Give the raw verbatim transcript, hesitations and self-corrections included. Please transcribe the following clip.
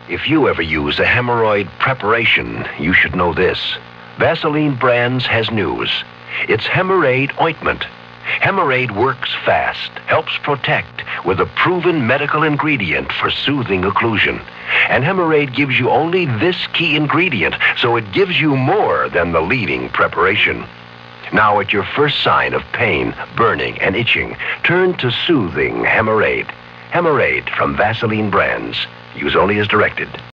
If you ever use a hemorrhoid preparation, you should know this. Vaseline Brands has news. It's Hemorraid Ointment. Hemorraid works fast, helps protect with a proven medical ingredient for soothing occlusion. And Hemorraid gives you only this key ingredient, so it gives you more than the leading preparation. Now, at your first sign of pain, burning, and itching, turn to soothing Hemorraid. Hemorraid from Vaseline Brands. Use only as directed.